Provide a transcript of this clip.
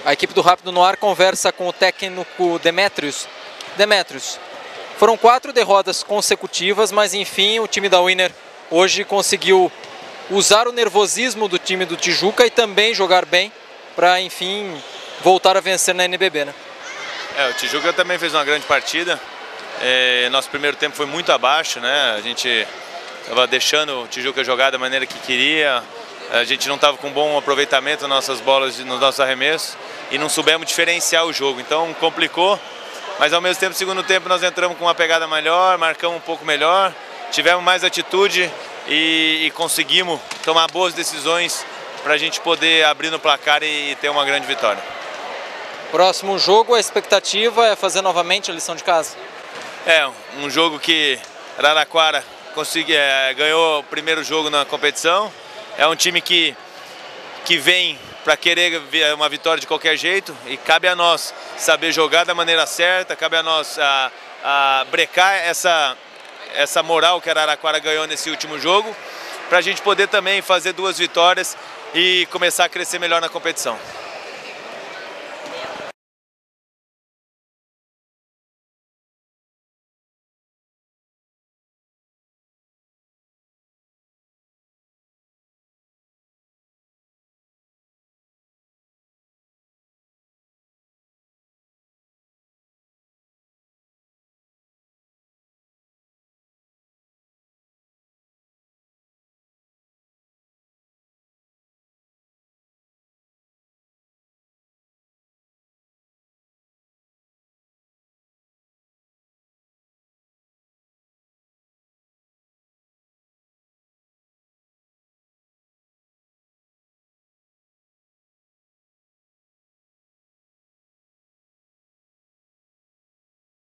A equipe do Rápido no ar conversa com o técnico Demetrios. Demetrios, foram 4 derrotas consecutivas, mas enfim o time da Winner hoje conseguiu usar o nervosismo do time do Tijuca e também jogar bem para enfim voltar a vencer na NBB, né? O Tijuca também fez uma grande partida. Nosso primeiro tempo foi muito abaixo, né? A gente estava deixando o Tijuca jogar da maneira que queria. A gente não estava com bom aproveitamento nas nossas bolas, nos nossos arremessos e não soubemos diferenciar o jogo. Então complicou, mas ao mesmo tempo, no segundo tempo, nós entramos com uma pegada melhor, marcamos um pouco melhor, tivemos mais atitude e conseguimos tomar boas decisões para a gente poder abrir no placar e ter uma grande vitória. Próximo jogo, a expectativa é fazer novamente a lição de casa? Um jogo que Araraquara ganhou o primeiro jogo na competição. É um time que vem para querer uma vitória de qualquer jeito e cabe a nós saber jogar da maneira certa, cabe a nós a brecar essa moral que a Araraquara ganhou nesse último jogo, para a gente poder também fazer 2 vitórias e começar a crescer melhor na competição.